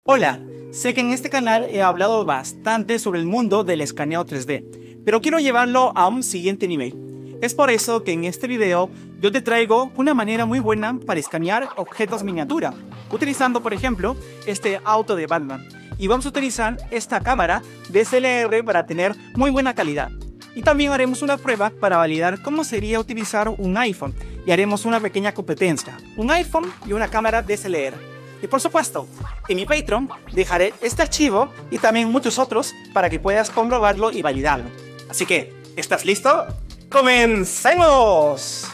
Hola, sé que en este canal he hablado bastante sobre el mundo del escaneo 3D, pero quiero llevarlo a un siguiente nivel. Es por eso que en este video yo te traigo una manera muy buena para escanear objetos miniatura, utilizando por ejemplo este auto de Batman. Y vamos a utilizar esta cámara DSLR para tener muy buena calidad. Y también haremos una prueba para validar cómo sería utilizar un iPhone. Y haremos una pequeña competencia, un iPhone y una cámara DSLR. Y por supuesto, en mi Patreon dejaré este archivo y también muchos otros para que puedas comprobarlo y validarlo. Así que, ¿estás listo? ¡Comencemos!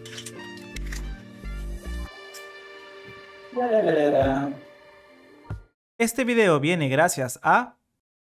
Este video viene gracias a...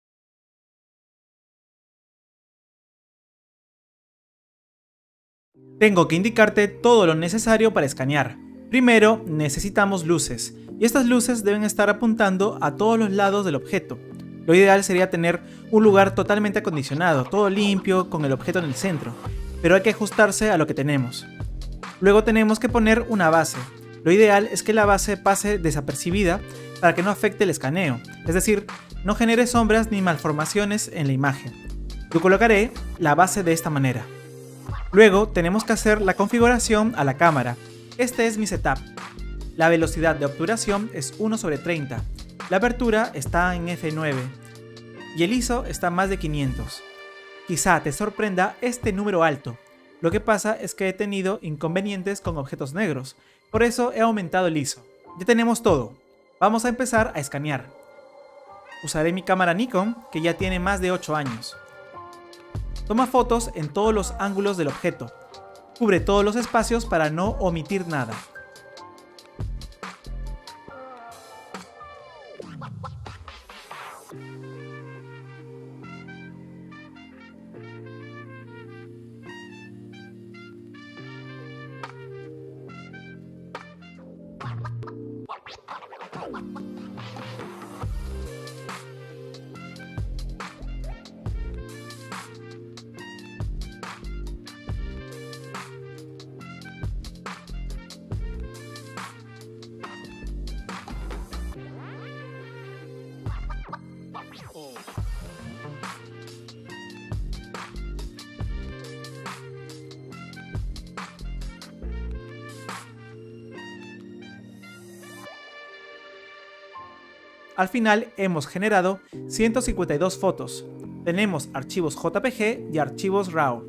Tengo que indicarte todo lo necesario para escanear. Primero, necesitamos luces, y estas luces deben estar apuntando a todos los lados del objeto. Lo ideal sería tener un lugar totalmente acondicionado, todo limpio, con el objeto en el centro, pero hay que ajustarse a lo que tenemos. Luego tenemos que poner una base. Lo ideal es que la base pase desapercibida para que no afecte el escaneo, es decir, no genere sombras ni malformaciones en la imagen. Yo colocaré la base de esta manera. Luego tenemos que hacer la configuración a la cámara. Este es mi setup. La velocidad de obturación es 1/30. La apertura está en f9 y el ISO está más de 500. Quizá te sorprenda este número alto. Lo que pasa es que he tenido inconvenientes con objetos negros, por eso he aumentado el ISO. Ya tenemos todo. Vamos a empezar a escanear. Usaré mi cámara Nikon, que ya tiene más de 8 años. Toma fotos en todos los ángulos del objeto. Cubre todos los espacios para no omitir nada. Al final hemos generado 152 fotos. Tenemos archivos JPG y archivos RAW.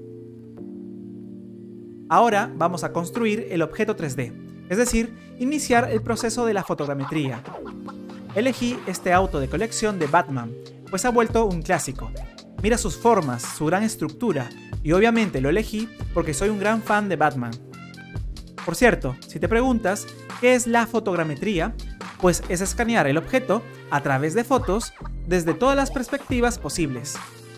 Ahora vamos a construir el objeto 3D, es decir, iniciar el proceso de la fotogrametría. Elegí este auto de colección de Batman, pues ha vuelto un clásico. Mira sus formas, su gran estructura, y obviamente lo elegí porque soy un gran fan de Batman. Por cierto, si te preguntas qué es la fotogrametría, pues es escanear el objeto a través de fotos desde todas las perspectivas posibles.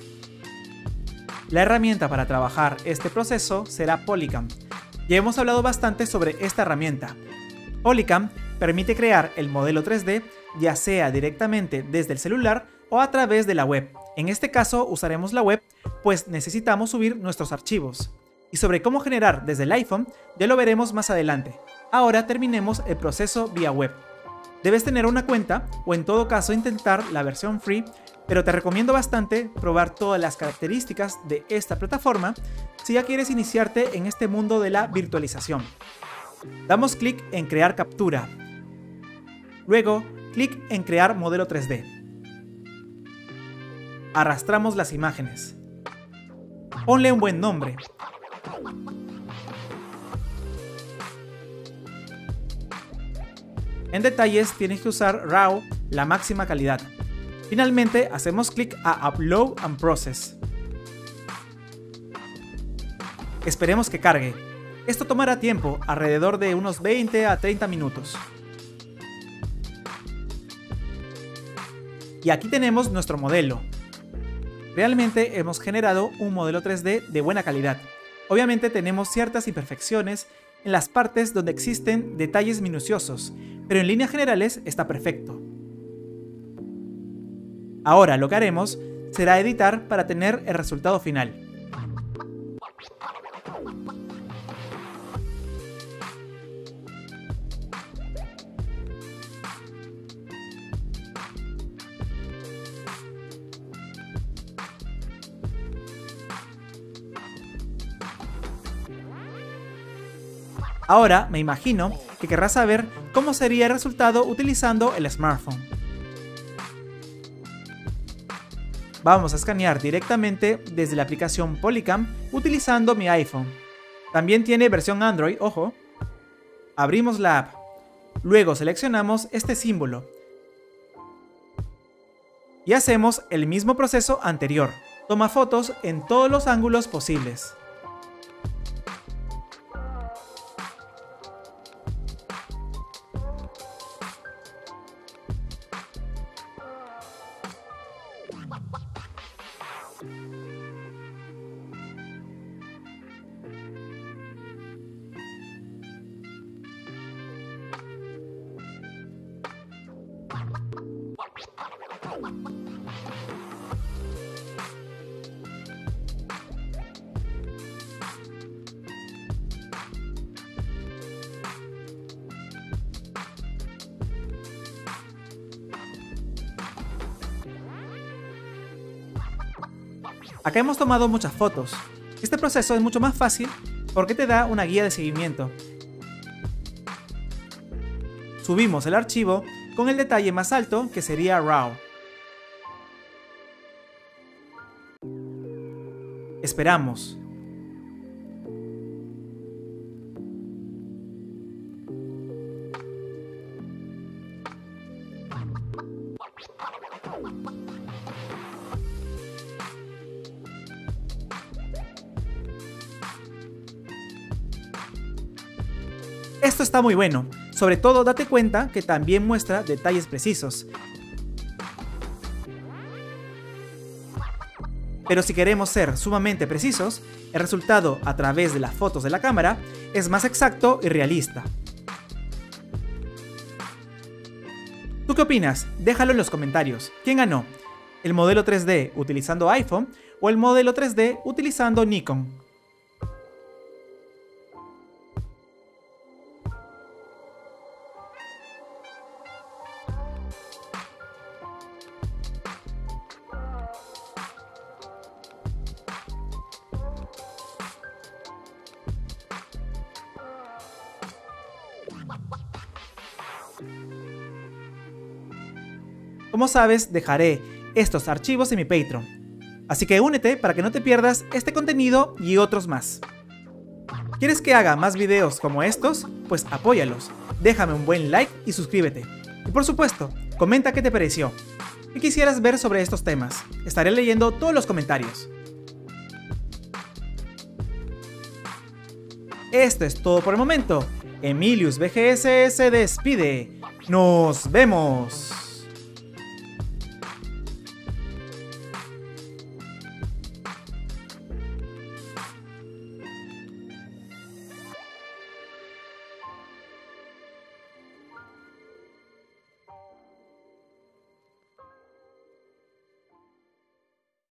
La herramienta para trabajar este proceso será Polycam. Ya hemos hablado bastante sobre esta herramienta. Polycam permite crear el modelo 3D ya sea directamente desde el celular o a través de la web. En este caso usaremos la web, pues necesitamos subir nuestros archivos. Y sobre cómo generar desde el iPhone ya lo veremos más adelante. Ahora terminemos el proceso vía web. Debes tener una cuenta o en todo caso intentar la versión free, pero te recomiendo bastante probar todas las características de esta plataforma si ya quieres iniciarte en este mundo de la virtualización. Damos clic en crear captura. Luego, clic en crear modelo 3D. Arrastramos las imágenes. Ponle un buen nombre. En detalles tienes que usar RAW, la máxima calidad. Finalmente hacemos clic a Upload and Process. Esperemos que cargue. Esto tomará tiempo, alrededor de unos 20 a 30 minutos. Y aquí tenemos nuestro modelo. Realmente hemos generado un modelo 3D de buena calidad. Obviamente tenemos ciertas imperfecciones en las partes donde existen detalles minuciosos, pero en líneas generales está perfecto. Ahora lo que haremos será editar para tener el resultado final. Ahora me imagino que querrás saber cómo sería el resultado utilizando el smartphone. Vamos a escanear directamente desde la aplicación Polycam utilizando mi iPhone. También tiene versión Android, ojo. Abrimos la app. Luego seleccionamos este símbolo. Y hacemos el mismo proceso anterior. Toma fotos en todos los ángulos posibles. Acá hemos tomado muchas fotos. Este proceso es mucho más fácil porque te da una guía de seguimiento. Subimos el archivo con el detalle más alto, que sería RAW. Esperamos. Esto está muy bueno, sobre todo date cuenta que también muestra detalles precisos. Pero si queremos ser sumamente precisos, el resultado a través de las fotos de la cámara es más exacto y realista. ¿Tú qué opinas? Déjalo en los comentarios. ¿Quién ganó? ¿El modelo 3D utilizando iPhone o el modelo 3D utilizando Nikon? Como sabes, dejaré estos archivos en mi Patreon, así que únete para que no te pierdas este contenido y otros más. ¿Quieres que haga más videos como estos? Pues apóyalos, déjame un buen like y suscríbete. Y por supuesto, comenta qué te pareció, qué quisieras ver sobre estos temas. Estaré leyendo todos los comentarios. Esto es todo por el momento. Emilius VGS se despide. ¡Nos vemos!